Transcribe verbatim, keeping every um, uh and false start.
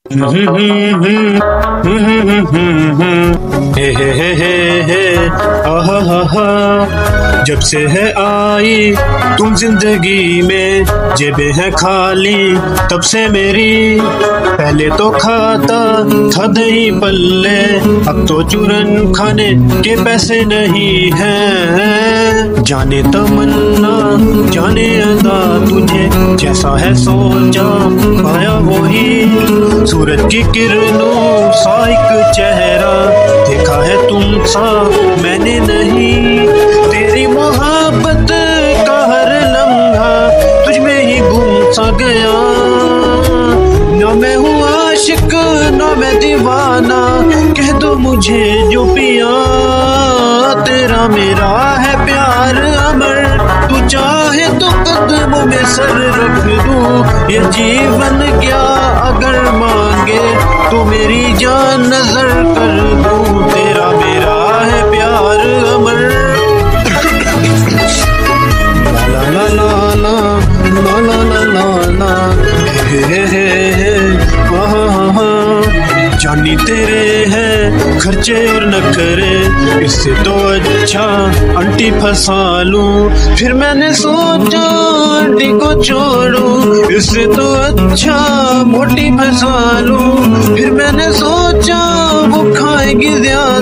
हे हे हे हे हे आहा हा हा। जब से है आई तुम जिंदगी में, जेबें हैं खाली तब से मेरी। पहले तो खाता था दही पल्ले, अब तो चूरन खाने के पैसे नहीं हैं। जाने तमन्ना जाने अदा तुझे, जैसा है सोचा पाया वही। सूरज की किरणों सा एक चेहरा देखा है तुम सा मैंने नहीं। तेरी मोहब्बत का हर लम्हा तुझ में ही गुम सा गया। ना मैं हूँ आशिक ना मैं दीवाना, कह दो मुझे जो पिया। तेरा मेरा है प्यार अमर, तू चाहे तो कदमों में सर रख दूं। ये जीवन क्या अगर मांगे तो मेरी जान नजर कर दूं। तेरा मेरा है प्यार अमर। ला ला ला ला ला ला ला ला ला हे हे हे हे हा हा हा। जानी तेरे हैं खर्चे और नखरे, इससे तो अच्छा आंटी फंसा लूं। फिर मैंने सोचा आंटी को छोड़ूं, इससे तो अच्छा मोटी फंसा लूं। फिर मैंने सोचा वो खाएगी ज्यादा